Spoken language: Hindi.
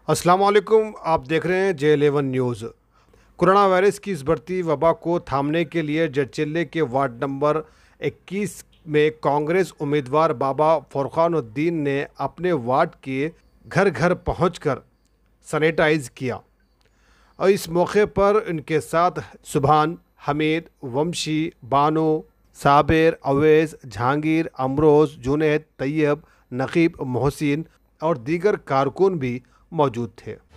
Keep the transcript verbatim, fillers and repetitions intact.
अस्सलाम वालेकुम, आप देख रहे हैं J eleven news. Corona virus की इस बढ़ती वबा को थामने के लिए जडचिल्ले के वार्ड नंबर इक्कीस में कांग्रेस उम्मीदवार बाबा फ़रख़ानुद्दीन ने अपने वार्ड के घर घर पहुंचकर सैनिटाइज किया और इस मौके पर इनके साथ सुभान, हमीद, वंशी, बानो, साबिर, अवैस, जहांगीर, अमरोज़, जुनैद, तैयब, नकीब, मोहसिन और दीगर कारकुन भी मौजूद थे।